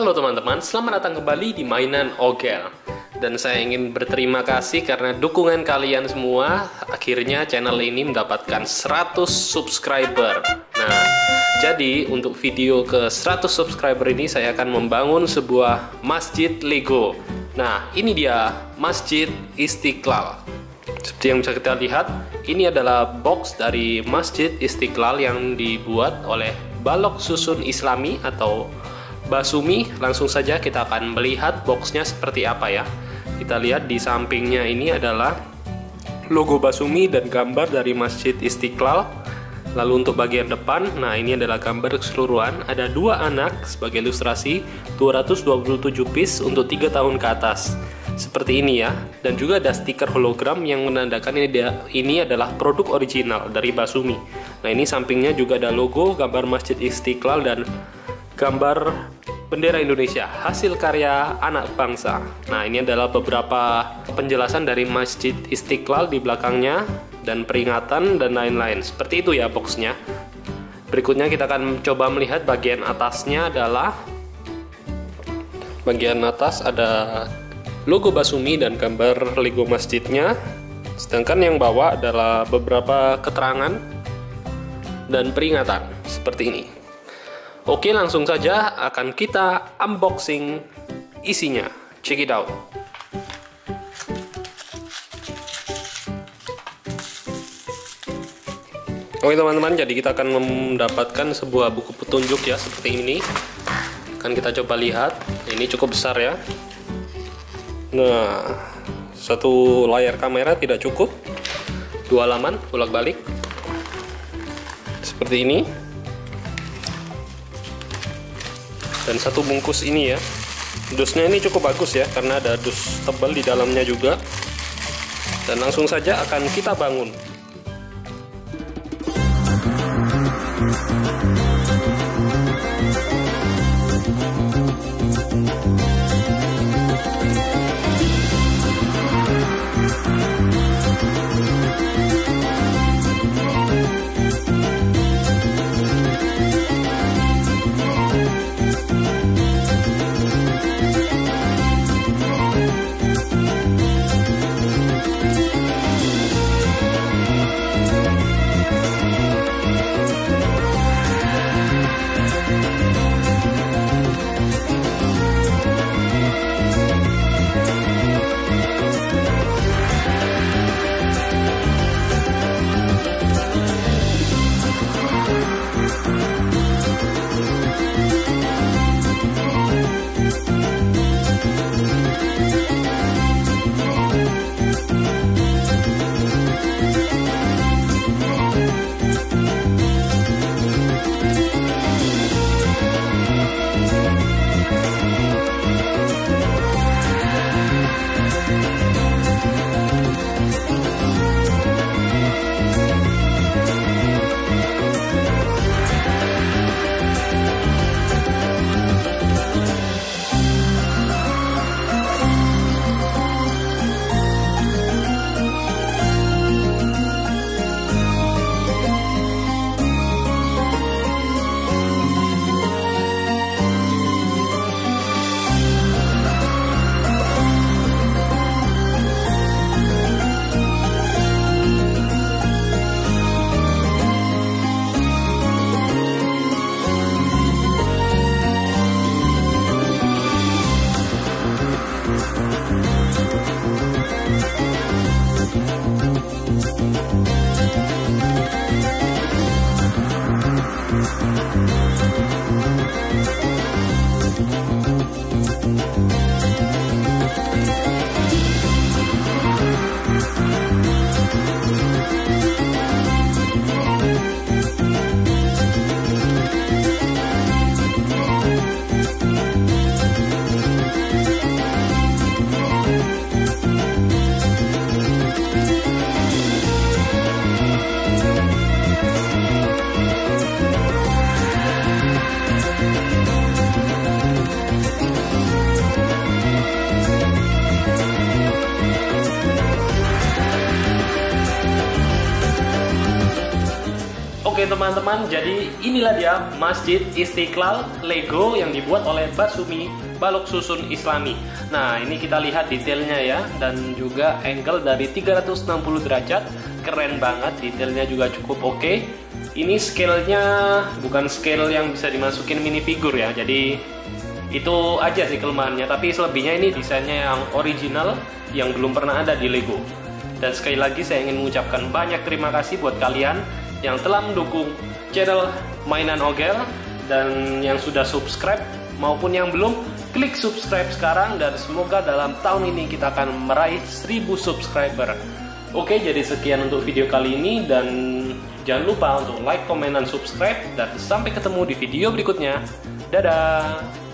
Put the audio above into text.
Halo teman-teman, selamat datang kembali di Mainan Ogel. Dan saya ingin berterima kasih karena dukungan kalian semua. Akhirnya channel ini mendapatkan 100 subscriber. Nah, jadi untuk video ke 100 subscriber ini saya akan membangun sebuah masjid Lego. Nah, ini dia Masjid Istiqlal. Seperti yang bisa kita lihat, ini adalah box dari Masjid Istiqlal yang dibuat oleh Balok Susun Islami atau Basumi. Langsung saja kita akan melihat boxnya seperti apa ya. Kita lihat di sampingnya ini adalah logo Basumi dan gambar dari Masjid Istiqlal. Lalu untuk bagian depan, nah ini adalah gambar keseluruhan. Ada dua anak sebagai ilustrasi, 227 piece untuk 3 tahun ke atas. Seperti ini ya. Dan juga ada stiker hologram yang menandakan ini adalah produk original dari Basumi. Nah ini sampingnya juga ada logo, gambar Masjid Istiqlal dan gambar bendera Indonesia, hasil karya anak bangsa. Nah ini adalah beberapa penjelasan dari Masjid Istiqlal di belakangnya dan peringatan dan lain-lain. Seperti itu ya boxnya. Berikutnya kita akan coba melihat bagian atasnya. Adalah bagian atas ada logo Basumi dan gambar Lego masjidnya. Sedangkan yang bawah adalah beberapa keterangan dan peringatan seperti ini. Oke, langsung saja akan kita unboxing isinya. Check it out. Oke teman-teman, jadi kita akan mendapatkan sebuah buku petunjuk ya, seperti ini. Akan kita coba lihat. Ini cukup besar ya. Nah, satu layar kamera tidak cukup. 2 halaman bolak-balik. Seperti ini. Dan satu bungkus ini ya. Dusnya ini cukup bagus ya, karena ada dus tebal di dalamnya juga. Dan langsung saja akan kita bangun. Oke teman-teman, jadi inilah dia Masjid Istiqlal Lego yang dibuat oleh Basumi Balok Susun Islami. Nah, ini kita lihat detailnya ya, dan juga angle dari 360 derajat. Keren banget, detailnya juga cukup oke. Ini scale-nya bukan scale yang bisa dimasukin minifigure ya, jadi itu aja sih kelemahannya. Tapi selebihnya ini desainnya yang original, yang belum pernah ada di Lego. Dan sekali lagi saya ingin mengucapkan banyak terima kasih buat kalian yang telah mendukung channel Mainan Ogel, dan yang sudah subscribe maupun yang belum, klik subscribe sekarang, dan semoga dalam tahun ini kita akan meraih 1000 subscriber. Oke, jadi sekian untuk video kali ini, dan jangan lupa untuk like, komen, dan subscribe, dan sampai ketemu di video berikutnya. Dadah!